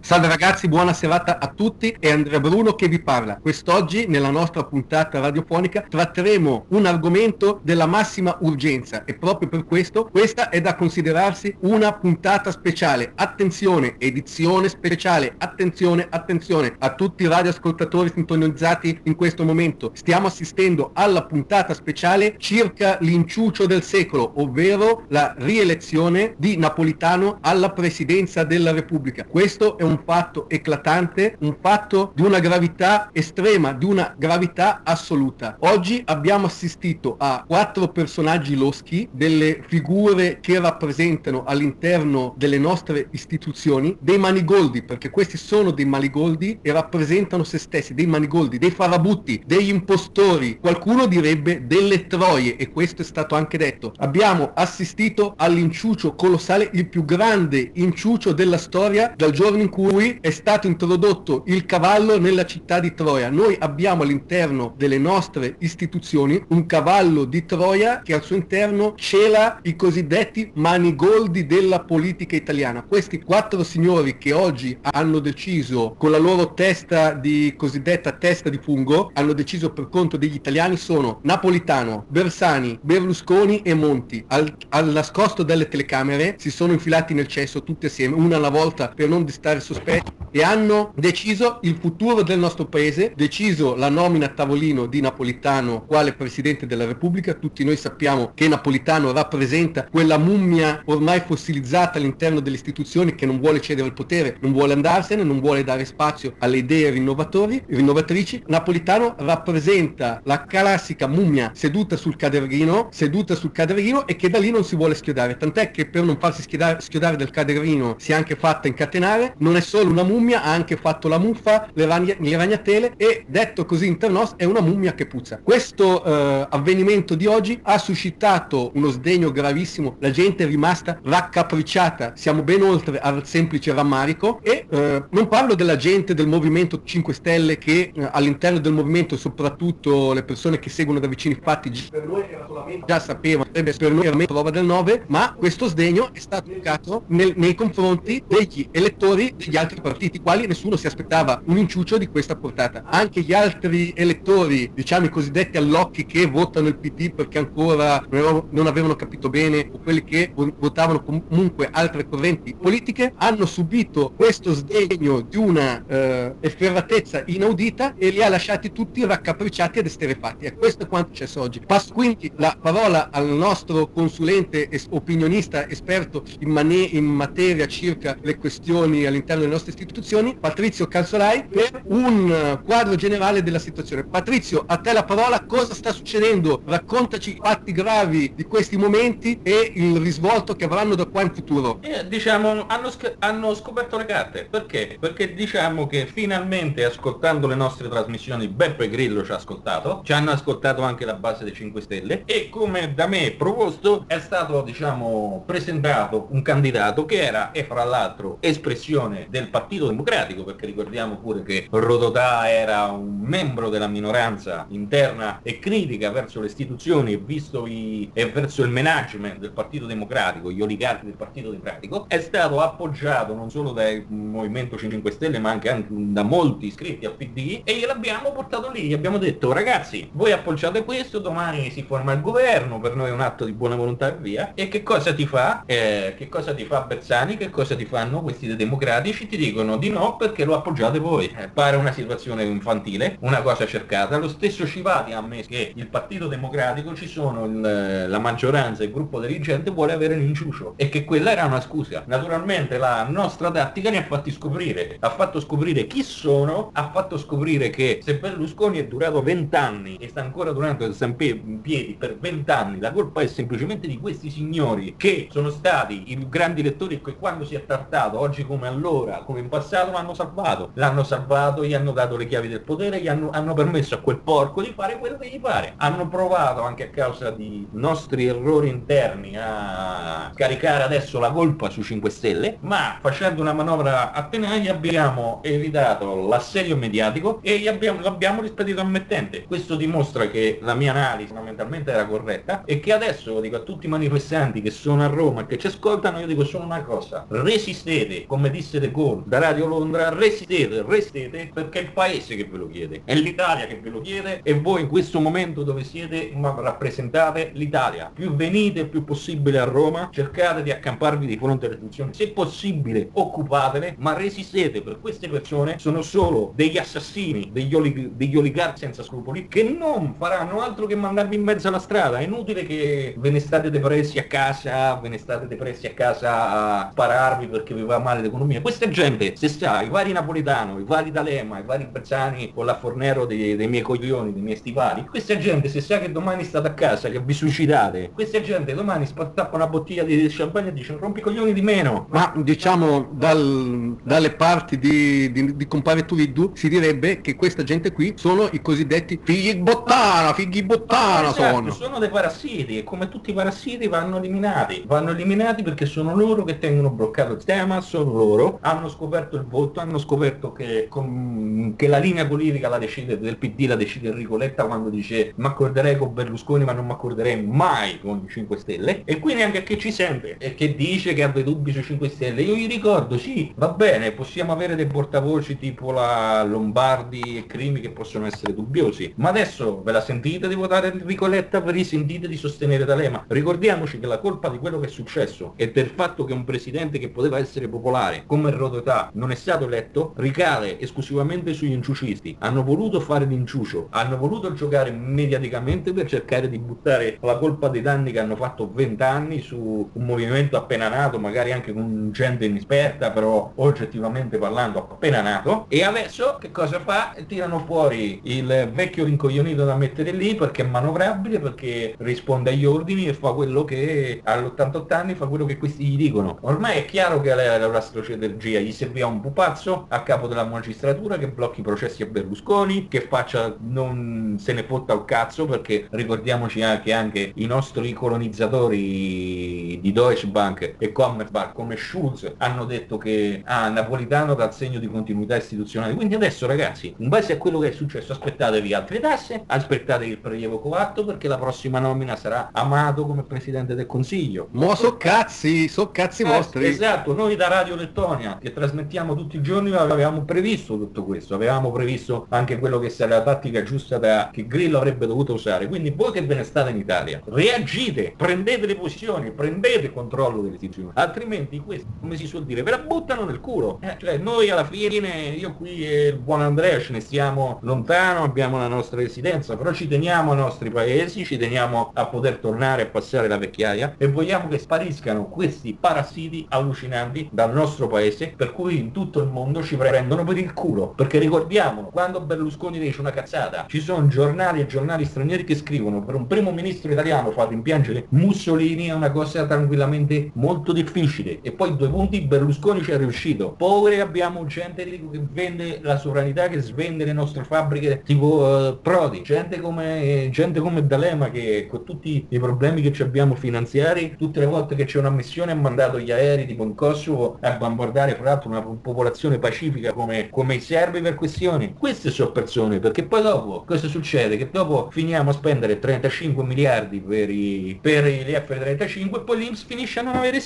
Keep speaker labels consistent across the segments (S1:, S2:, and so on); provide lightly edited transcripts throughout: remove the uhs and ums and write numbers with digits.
S1: Salve ragazzi, buona serata a tutti, è Andrea Bruno che vi parla. Quest'oggi nella nostra puntata radiofonica tratteremo un argomento della massima urgenza e proprio per questo questa è da considerarsi una puntata speciale. Attenzione, edizione speciale, attenzione a tutti i radioascoltatori sintonizzati in questo momento. Stiamo assistendo alla puntata speciale circa l'inciucio del secolo, ovvero la rielezione di Napolitano alla presidenza della Repubblica. Questo è un fatto eclatante, un fatto di una gravità estrema, di una gravità assoluta. Oggi abbiamo assistito a 4 personaggi loschi, delle figure che rappresentano all'interno delle nostre istituzioni dei manigoldi, perché questi sono dei manigoldi e rappresentano se stessi, dei manigoldi, dei farabutti, degli impostori, qualcuno direbbe delle troie, e questo è stato anche detto. Abbiamo assistito all'inciucio colossale, il più grande inciucio della storia dal giorno in cui è stato introdotto il cavallo nella città di Troia. Noi abbiamo all'interno delle nostre istituzioni un cavallo di Troia che al suo interno cela i cosiddetti manigoldi della politica italiana. Questi 4 signori che oggi hanno deciso con la loro testa di cosiddetta testa di fungo, hanno deciso per conto degli italiani, sono Napolitano, Bersani, Berlusconi e Monti. Al nascosto delle telecamere si sono infilati nel cesso tutti assieme, una alla volta per non destare sospetti, e hanno deciso il futuro del nostro paese, deciso la nomina a tavolino di Napolitano quale Presidente della Repubblica. Tutti noi sappiamo che Napolitano rappresenta quella mummia ormai fossilizzata all'interno delle istituzioni che non vuole cedere il potere, non vuole andarsene, non vuole dare spazio alle idee rinnovatrici. Napolitano rappresenta la classica mummia seduta sul caderino e che da lì non si vuole schiodare, tant'è che per non farsi schiodare del caderino si è anche fatta incatenare. Non è solo una mummia, ha anche fatto la muffa, le ragnatele, e detto così inter nos è una mummia che puzza. Questo avvenimento di oggi ha suscitato uno sdegno gravissimo, la gente è rimasta raccapricciata, siamo ben oltre al semplice rammarico, e non parlo della gente del Movimento 5 Stelle che all'interno del movimento, soprattutto le persone che seguono da vicino i fatti, per noi era solamente, già sapevano, per noi era prova del 9, ma questo sdegno è stato applicato nei confronti degli elettori degli altri partiti, quali nessuno si aspettava un inciucio di questa portata. Anche gli altri elettori, diciamo i cosiddetti allocchi che votano il PD perché ancora non avevano capito bene, o quelli che votavano comunque altre correnti politiche, hanno subito questo sdegno di una efferatezza inaudita e li ha lasciati tutti raccapricciati ed esterrefatti. E questo è quanto c'è oggi. Passo quindi la parola al nostro consulente opinionista esperto in materia circa le questioni all'interno delle nostre istituzioni, Patrizio Calzolai, per un quadro generale della situazione. Patrizio, a te la parola. Cosa sta succedendo? Raccontaci i fatti gravi di questi momenti e il risvolto che avranno da qua in futuro.
S2: Diciamo, hanno scoperto le carte. Perché? Perché diciamo che finalmente, ascoltando le nostre trasmissioni, Beppe Grillo ci ha ascoltato, ci hanno ascoltato anche la base dei 5 Stelle, e come da me proposto è stato, diciamo, presentato un candidato che era, e fra l'altro, espressione del Partito Democratico, perché ricordiamo pure che Rodotà era un membro della minoranza interna e critica verso le istituzioni e verso il management del Partito Democratico, gli oligarchi del Partito Democratico. È stato appoggiato non solo dal Movimento 5 Stelle ma anche da molti iscritti al PD, e gliel'abbiamo portato lì, gli abbiamo detto: ragazzi, voi appoggiate questo, domani si forma il governo, per noi è un atto di buona volontà e via. E che cosa ti fa? Che cosa ti fa Bersani? Che cosa ti fanno questi dei democratici? Ti dicono di no perché lo appoggiate voi. Pare una situazione infantile, una cosa cercata. Lo stesso Civati ha ammesso che il Partito Democratico ci sono la maggioranza, il gruppo dirigente vuole avere l'inciucio, e che quella era una scusa. Naturalmente la nostra tattica ne ha fatto scoprire chi sono, ha fatto scoprire che se Berlusconi è durato 20 anni e sta ancora durando in piedi per 20 anni, la colpa è semplicemente di questi signori che sono stati i più grandi lettori, che quando si è trattato, oggi come allora, come in passato, l'hanno salvato, gli hanno dato le chiavi del potere, hanno permesso a quel porco di fare quello che gli pare. Hanno provato, anche a causa di nostri errori interni, a caricare adesso la colpa sui 5 Stelle, ma facendo una manovra a tenaglia abbiamo evitato l'assedio mediatico e l'abbiamo rispedito al mittente. Questo dimostra che la mia analisi fondamentalmente era corretta, e che adesso, lo dico a tutti i manifestanti che sono a Roma e che ci ascoltano, io dico solo una cosa: resistete, come disse De Gaulle da Radio Radio Londra, resistete perché è il paese che ve lo chiede, è l'Italia che ve lo chiede e voi in questo momento dove siete rappresentate l'Italia. Più venite il più possibile a Roma, cercate di accamparvi di fronte alle istituzioni, se possibile occupatele, ma resistete, per queste persone sono solo degli assassini, degli oligarchi senza scrupoli che non faranno altro che mandarvi in mezzo alla strada. È inutile che ve ne state depressi a casa, a spararvi perché vi va male l'economia. Questa gente, se sa, i vari Napolitano, i vari D'Alema, i vari Bersani con la Fornero dei miei coglioni, dei miei stivali, questa gente se sa che domani state a casa, che vi suicidate, questa gente domani tappa una bottiglia di champagne e dice rompi i coglioni di meno.
S1: Ma diciamo dalle parti di compare Turiddu si direbbe che questa gente qui sono i cosiddetti figli bottana
S2: Esatto, sono dei parassiti e come tutti i parassiti vanno eliminati perché sono loro che tengono bloccato il tema, sono loro, hanno scoperto il voto, hanno scoperto che la linea politica del PD la decide Enrico Letta quando dice mi accorderei con Berlusconi ma non mi accorderei mai con i 5 Stelle, e qui neanche a chi ci sente e che dice che ha dei dubbi sui 5 Stelle. Io gli ricordo, sì, va bene, possiamo avere dei portavoci tipo la Lombardi e Crimi che possono essere dubbiosi, ma adesso ve la sentite di votare Enrico Letta, ve li sentite di sostenere D'Alema? Ricordiamoci che la colpa di quello che è successo e del fatto che un presidente che poteva essere popolare come Rodotà non è stato eletto ricade esclusivamente sugli inciucisti. Hanno voluto fare l'inciucio, hanno voluto giocare mediaticamente per cercare di buttare la colpa dei danni che hanno fatto 20 anni su un movimento appena nato, magari anche con gente inesperta, però oggettivamente parlando appena nato, e adesso che cosa fa? Tirano fuori il vecchio rincoglionito da mettere lì perché è manovrabile, perché risponde agli ordini e fa quello che all'88 anni fa quello che questi gli dicono. Ormai è chiaro che la strategia gli serviva un pupazzo a capo della magistratura che blocchi i processi a Berlusconi, che faccia non se ne fotta un cazzo, perché ricordiamoci che anche i nostri colonizzatori di Deutsche Bank e Commerzbank come Schulz hanno detto che Napolitano dà il segno di continuità istituzionale. Quindi adesso ragazzi, in base a quello che è successo, aspettatevi altre tasse, aspettatevi il prelievo coatto perché la prossima nomina sarà Amato come Presidente del Consiglio.
S1: So cazzi vostri.
S2: Esatto, noi da Radio Lettonia che trasmettiamo tutti i giorni avevamo previsto tutto questo, avevamo previsto anche quello che sarà la tattica giusta che Grillo avrebbe dovuto usare. Quindi voi che ve ne state in Italia, reagite, prendete le posizioni, prendete il controllo delle istituzioni, altrimenti questo, come si suol dire, ve la buttano nel culo. Cioè noi alla fine, io qui e il buon Andrea ce ne stiamo lontano, abbiamo la nostra residenza, però ci teniamo ai nostri paesi, ci teniamo a poter tornare a passare la vecchiaia e vogliamo che spariscano questi parassiti allucinanti dal nostro paese, per cui in tutto il mondo ci prendono per il culo. Perché ricordiamolo, quando Berlusconi dice una cazzata, ci sono giornali e giornali stranieri che scrivono per un primo ministro italiano far rimpiangere Mussolini è una cosa tranquillamente molto difficile, e poi 2 punti, Berlusconi ci è riuscito. Poveri, abbiamo gente lì che vende la sovranità, che svende le nostre fabbriche tipo Prodi, gente come D'Alema che con tutti i problemi che ci abbiamo finanziari, tutte le volte che c'è una missione ha mandato gli aerei tipo in Kosovo a bombardare fra l'altro una popolazione pacifica come i serbi per questioni. Queste sono persone, perché poi dopo cosa succede? Che dopo finiamo a spendere 35 miliardi per gli F-35 e poi l'Inps finisce a non avere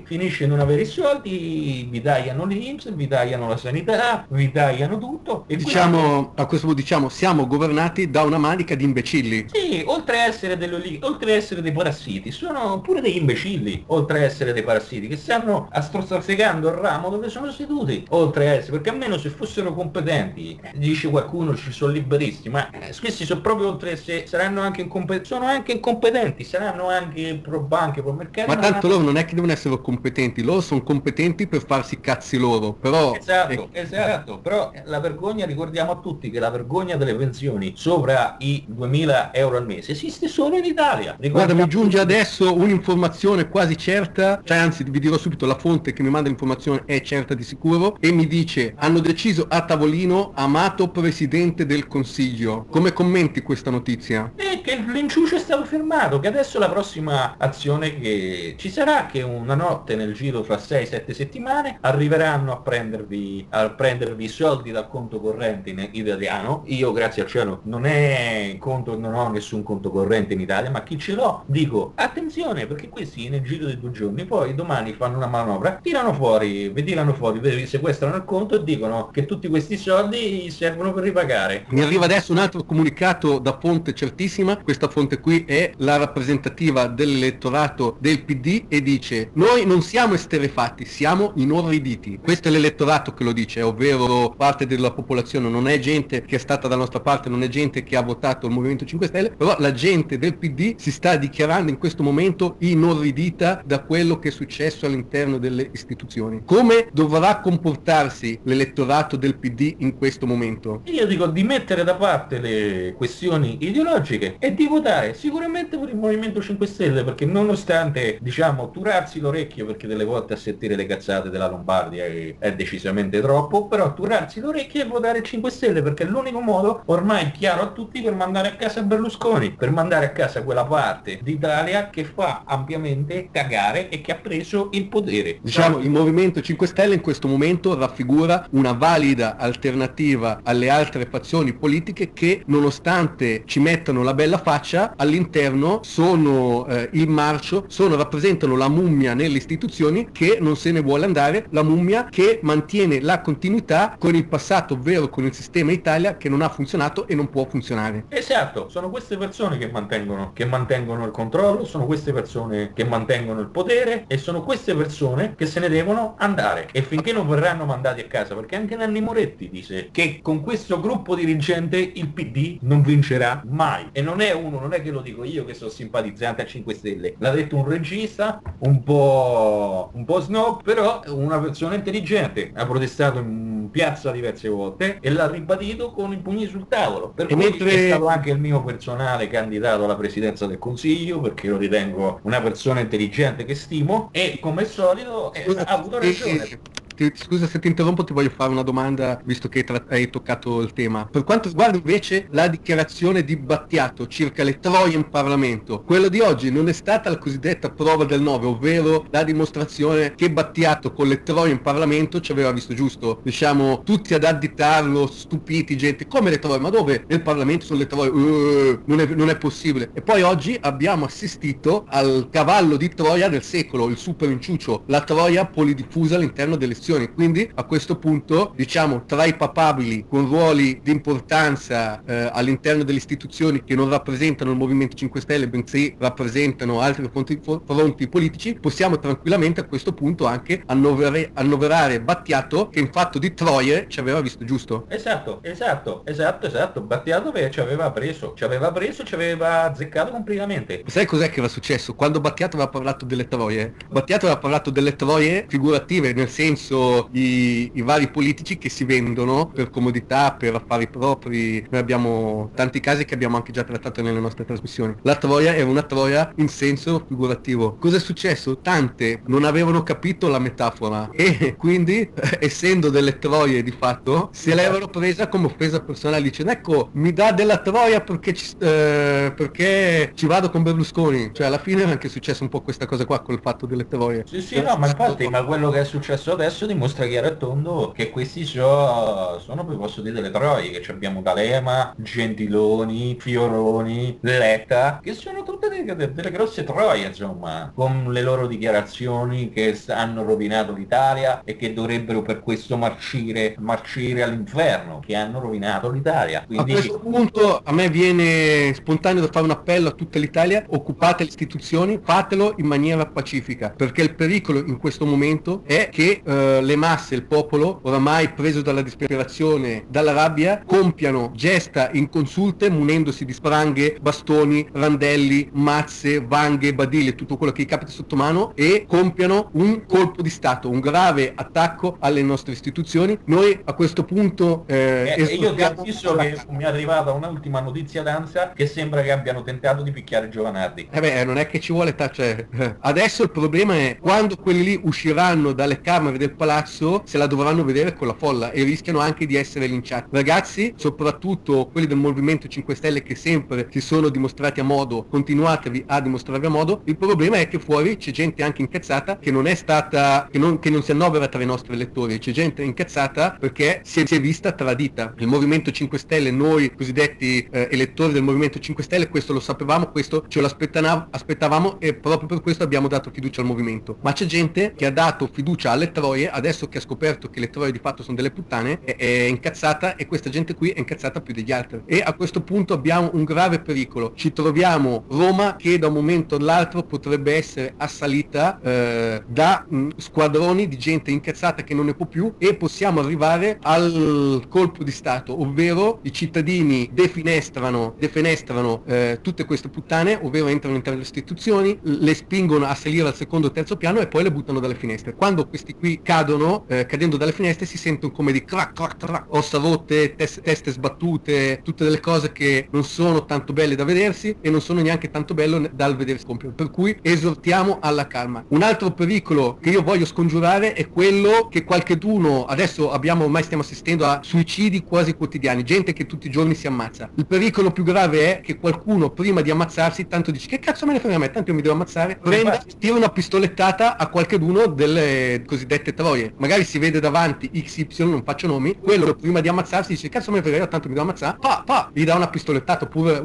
S2: i soldi, vi tagliano l'Inps, vi tagliano la sanità, vi tagliano tutto. E
S1: a questo punto siamo governati da una manica di imbecilli.
S2: Sì, oltre a essere dei parassiti, sono pure degli imbecilli, oltre a essere dei parassiti, che stanno strozzicando il ramo dove sono seduti, oltre a essere, perché almeno se fossero competenti, dice qualcuno ci sono liberisti, ma questi sono proprio, oltre a essere, saranno anche incompetenti, saranno anche pro banche, pro mercati.
S1: Ma tanto loro non è che devono essere competenti, loro sono competenti per farsi cazzi loro, però...
S2: Esatto, però la vergogna, ricordiamo a tutti che la vergogna delle pensioni sopra i 2000 euro al mese esiste solo in Italia.
S1: Guarda, mi giunge adesso un'informazione quasi certa, cioè anzi vi dirò subito la fonte che mi manda l'informazione è certa di sicuro, e mi dice hanno deciso a tavolino Amato Presidente del Consiglio. Come commenti questa notizia?
S2: Che l'inciucio è stato firmato, che adesso la prossima azione che ci sarà, che una notte nel giro fra 6-7 settimane arriveranno a prendervi i soldi dal conto corrente in italiano. Io grazie al cielo non ho nessun conto corrente in Italia, ma chi ce l'ho dico attenzione, perché questi nel giro di 2 giorni poi domani fanno una manovra, vi tirano fuori vi sequestrano il conto e dicono che tutti questi soldi servono per ripagare.
S1: Mi arriva adesso un altro comunicato da fonte certissima, questa fonte qui è la rappresentativa dell'elettorato del PD e dice: noi non siamo esterrefatti, siamo inorriditi. Questo è l'elettorato che lo dice, ovvero parte della popolazione, non è gente che è stata dalla nostra parte, non è gente che ha votato il Movimento 5 Stelle, però la gente del PD si sta dichiarando in questo momento inorridita da quello che è successo all'interno delle istituzioni. Come dovrà comportarsi l'elettorato del PD in questo momento?
S2: Io dico di mettere da parte le questioni ideologiche e di votare sicuramente per il Movimento 5 Stelle, perché nonostante, diciamo, turarsi l'orecchio, perché delle volte a sentire le cazzate della Lombardia è decisamente troppo, però turarsi l'orecchio e votare 5 Stelle, perché è l'unico modo ormai chiaro a tutti per mandare a casa Berlusconi, per mandare a casa quella parte d'Italia che fa ampiamente cagare e che ha preso il potere.
S1: Diciamo, il Movimento 5 Stelle in questo momento raffigura una valida alternativa alle altre fazioni politiche che, nonostante ci mettano la bella faccia, all'interno sono il marcio, rappresentano la mummia nelle istituzioni che non se ne vuole andare, la mummia che mantiene la continuità con il passato, ovvero con il sistema Italia che non ha funzionato e non può funzionare.
S2: Esatto, sono queste persone che mantengono il controllo, sono queste persone che mantengono il potere e sono queste persone che se ne devono andare, e finché non verranno mandati a casa, perché anche Nanni Moretti dice che con questo gruppo dirigente il PD non vincerà mai, e non è che lo dico io che sono simpatizzante a 5 Stelle, l'ha detto un regista un po' snob, però una persona intelligente, ha protestato in piazza diverse volte e l'ha ribadito con i pugni sul tavolo, per cui è stato anche il mio personale candidato alla presidenza del Consiglio, perché lo ritengo una persona intelligente che stimo, e come al solito ha avuto ragione.
S1: Scusa se ti interrompo, ti voglio fare una domanda, visto che hai toccato il tema. Per quanto riguarda invece la dichiarazione di Battiato circa le troie in Parlamento, quello di oggi non è stata la cosiddetta prova del 9, ovvero la dimostrazione che Battiato con le troie in Parlamento ci aveva visto giusto. Diciamo, tutti ad additarlo, stupiti, gente, come le troie? Ma dove nel Parlamento sono le troie? Non è possibile. E poi oggi abbiamo assistito al cavallo di Troia del secolo, il super inciucio, la troia polidiffusa all'interno delle. Quindi a questo punto, diciamo, tra i papabili con ruoli di importanza all'interno delle istituzioni che non rappresentano il Movimento 5 Stelle, bensì rappresentano altri fronti politici, possiamo tranquillamente a questo punto anche annoverare Battiato, che in fatto di troie ci aveva visto giusto.
S2: Esatto. Battiato ci aveva preso, ci aveva azzeccato completamente.
S1: Sai cos'è che era successo? Quando Battiato aveva parlato delle troie, Battiato aveva parlato delle troie figurative, nel senso i vari politici che si vendono per comodità, per affari propri. Noi abbiamo tanti casi che abbiamo anche già trattato nelle nostre trasmissioni. La troia era una troia in senso figurativo. Cosa è successo? Tante non avevano capito la metafora e quindi, essendo delle troie di fatto, se l'avevano presa come offesa personale, dicendo: ecco, mi dà della troia perché ci vado con Berlusconi. Cioè alla fine è anche successo un po' questa cosa qua col fatto delle troie.
S2: Sì, no, ma infatti, ma quello che è successo adesso dimostra chiaro e tondo che questi sono poi, posso dire, delle troie, che abbiamo D'Alema, Gentiloni, Fioroni, Letta, che sono tutte delle grosse troie, insomma, con le loro dichiarazioni che hanno rovinato l'Italia e che dovrebbero per questo marcire all'inferno, che hanno rovinato l'Italia. Quindi...
S1: A questo punto a me viene spontaneo da fare un appello a tutta l'Italia: occupate le istituzioni, fatelo in maniera pacifica, perché il pericolo in questo momento è che le masse, il popolo, oramai preso dalla disperazione, dalla rabbia, compiano gesta inconsulte munendosi di spranghe, bastoni, randelli, mazze, vanghe, badili, tutto quello che gli capita sotto mano, e compiano un colpo di Stato, un grave attacco alle nostre istituzioni. Noi a questo punto
S2: io ti avviso che mi è arrivata un'ultima notizia d'ansia che sembra che abbiano tentato di picchiare Giovanardi.
S1: Non è che ci vuole adesso il problema è quando quelli lì usciranno dalle camere del palazzo, se la dovranno vedere con la folla e rischiano anche di essere linciati. Ragazzi, soprattutto quelli del Movimento 5 Stelle che sempre si sono dimostrati a modo, continuate fermatevi a dimostrarvi a modo. Il problema è che fuori c'è gente anche incazzata che non è stata, che non si annovera tra i nostri elettori, c'è gente incazzata perché si è vista tradita. Il Movimento 5 Stelle, noi cosiddetti elettori del Movimento 5 Stelle, questo lo sapevamo, questo ce lo aspettavamo e proprio per questo abbiamo dato fiducia al movimento. Ma c'è gente che ha dato fiducia alle troie, adesso che ha scoperto che le troie di fatto sono delle puttane, è incazzata, e questa gente qui è incazzata più degli altri. E a questo punto abbiamo un grave pericolo. Ci troviamo Roma che da un momento all'altro potrebbe essere assalita da squadroni di gente incazzata che non ne può più, e possiamo arrivare al colpo di Stato, ovvero i cittadini defenestrano tutte queste puttane, ovvero entrano in le istituzioni, le spingono a salire al secondo o terzo piano e poi le buttano dalle finestre. Quando questi qui cadono, cadendo dalle finestre, si sentono come di crack, crack, crack, ossa rotte, teste sbattute, tutte delle cose che non sono tanto belle da vedersi e non sono neanche tanto bello dal vedersi compiere. Per cui esortiamo alla calma. Un altro pericolo che io voglio scongiurare è quello che qualcheduno, adesso ormai stiamo assistendo a suicidi quasi quotidiani, gente che tutti i giorni si ammazza. Il pericolo più grave è che qualcuno prima di ammazzarsi tanto dice che cazzo me ne frega a me, tanto io mi devo ammazzare, prenda, tira una pistolettata a qualcheduno delle cosiddette troie. Magari si vede davanti XY, non faccio nomi, quello prima di ammazzarsi dice cazzo me ne frega io, tanto mi devo ammazzare, gli dà una pistolettata, oppure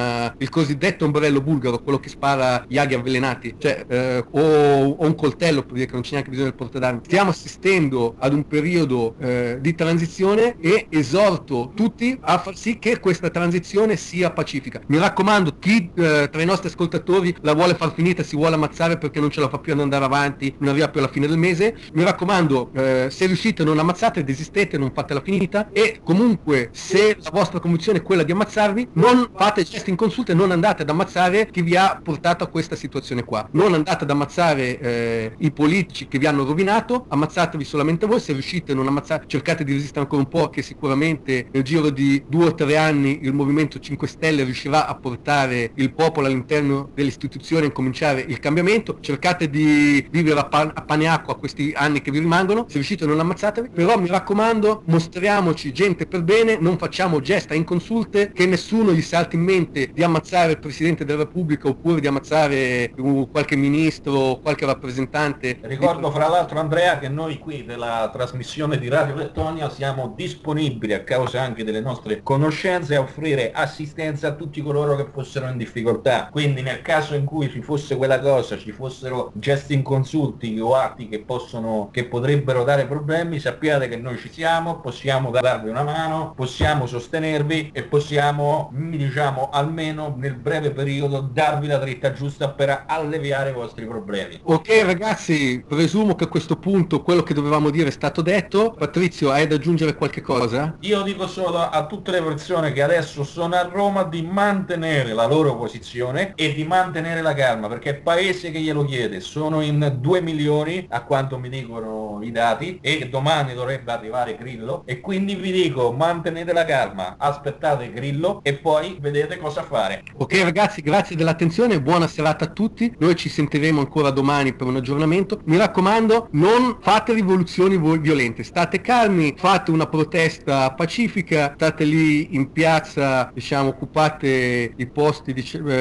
S1: il cosiddetto ombrello bulgaro, quello che spara gli aghi avvelenati, cioè o un coltello, per dire che non c'è neanche bisogno del portadarmi. Stiamo assistendo ad un periodo di transizione e esorto tutti a far sì che questa transizione sia pacifica. Mi raccomando, chi tra i nostri ascoltatori la vuole far finita, si vuole ammazzare perché non ce la fa più ad andare avanti, non arriva più alla fine del mese, mi raccomando, se riuscite non ammazzate, desistete, non fatela finita, e comunque se la vostra convinzione è quella di ammazzarvi, non fate gesti inconsulti, non andate ad ammazzare chi vi ha portato a questa situazione qua, non andate ad ammazzare i politici che vi hanno rovinato, ammazzatevi solamente voi. Se riuscite non ammazzate, cercate di resistere ancora un po', che sicuramente nel giro di 2 o 3 anni il Movimento 5 Stelle riuscirà a portare il popolo all'interno delle istituzioni e cominciare il cambiamento. Cercate di vivere a pane e acqua questi anni che vi rimangono, se riuscite non ammazzatevi, però mi raccomando, mostriamoci gente per bene, non facciamo gesta inconsulte, che nessuno gli salti in mente di ammazzare il Presidente della Repubblica oppure di ammazzare qualche ministro, qualche rappresentante.
S2: Ricordo fra l'altro, Andrea, che noi qui della trasmissione di Radio Lettonia siamo disponibili, a causa anche delle nostre conoscenze, a offrire assistenza a tutti coloro che fossero in difficoltà. Quindi nel caso in cui ci fosse quella cosa, ci fossero gesti inconsulti o atti che potrebbero dare problemi, sappiate che noi ci siamo, possiamo darvi una mano, possiamo sostenervi e possiamo, diciamo, almeno nel breve periodo darvi la dritta giusta per alleviare i vostri problemi.
S1: Ok ragazzi, presumo che a questo punto quello che dovevamo dire è stato detto. Patrizio, hai da aggiungere qualche cosa?
S2: Io dico solo a tutte le persone che adesso sono a Roma di mantenere la loro posizione e di mantenere la calma, perché è il paese che glielo chiede. Sono in 2 milioni a quanto mi dicono i dati, e domani dovrebbe arrivare Grillo, e quindi vi dico mantenete la calma, aspettate Grillo e poi vedete cosa fare.
S1: Ok ragazzi, grazie dell'attenzione, buona serata a tutti, noi ci sentiremo ancora domani per un aggiornamento. Mi raccomando, non fate rivoluzioni violente, state calmi, fate una protesta pacifica, state lì in piazza, diciamo, occupate i posti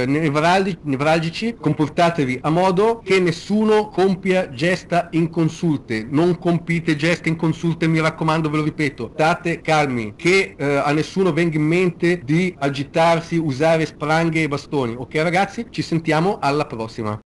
S1: nevralgici, comportatevi a modo, che nessuno compia gesta inconsulte, non compite gesta inconsulte, mi raccomando, ve lo ripeto, state calmi, che a nessuno venga in mente di agitarsi, usare spranghe e bastoni. Ok ragazzi, ci sentiamo alla prossima.